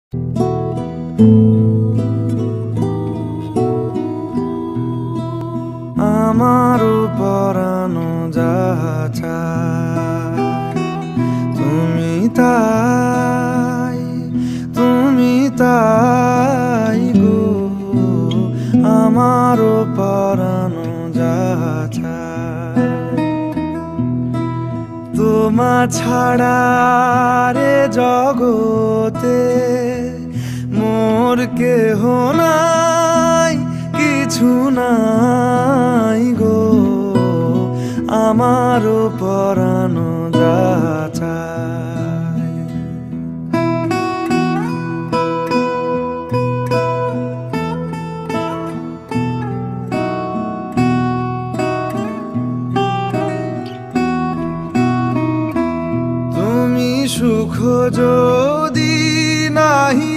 আমারও পরানো যাহা চায় তুমি তাই গো। আমারও পরানো যাহা চায় তোমা ছাড়া রে জগতে মোর কেহ নাই, কিছু নাই গো। আমারও পরানো যাহা চায় তুমি সুখ যদি নাহি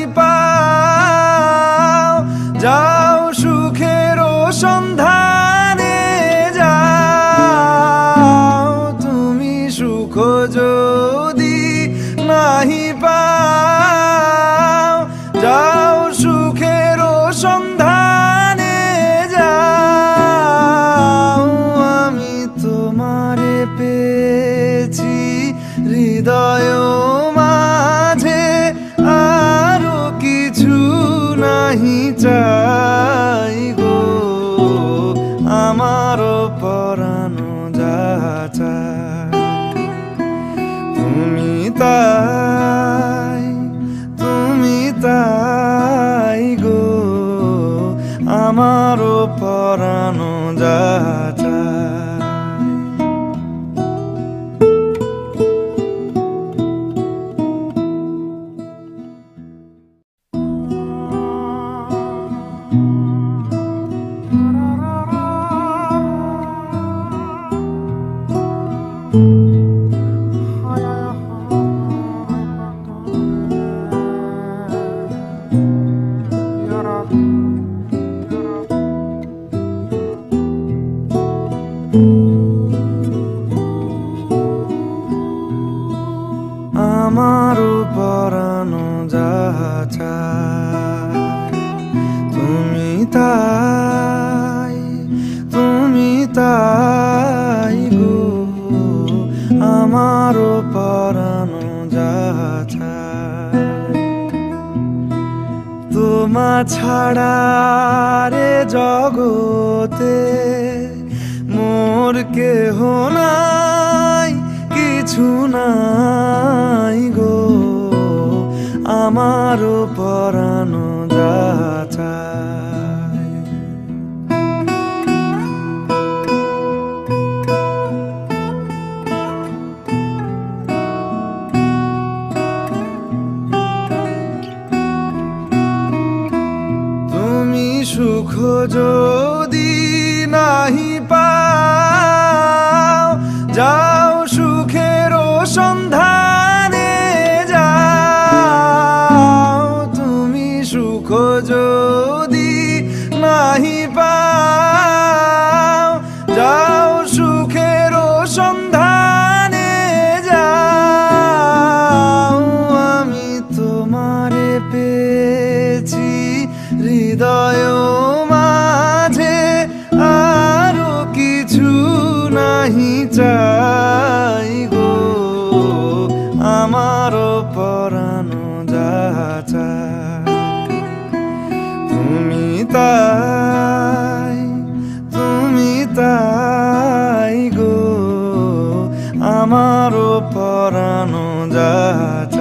পাও, যাও সুখের সন্ধানে যাও। তুমি সুখ যদি নাহি পাও, যাও সুখের সন্ধানে যাও। আমি তোমারে পেয়েছি হৃদয় মাঝে, আরো কিছু নাহি চাই গো। আমারও পরানো যাহা চায় তুমি তাই গো। আমারও পরানো যাহা চায় আমারও পরানো যাহা চায় তুমি তাই গো। আমারও পরানো যাহা চায় তোমা ছাড়া রে জগতে মোর কেহ নাই, কিছু নাই গো। আমারও পরানো যাহা চায় তুমি সুখ যদি নাহি পাও, যাও সুখের সন্ধানে যাও। তুমি সুখ যদি নাহি পাও, যাও সুখের সন্ধানে যাও। আমি তোমারে পেয়েছি হৃদয় মাঝে, আরো কিছু নাহি চাই গো। আমারও পরানো যাহা চায় তুমি তাই গো। আমারও পরানো যাহা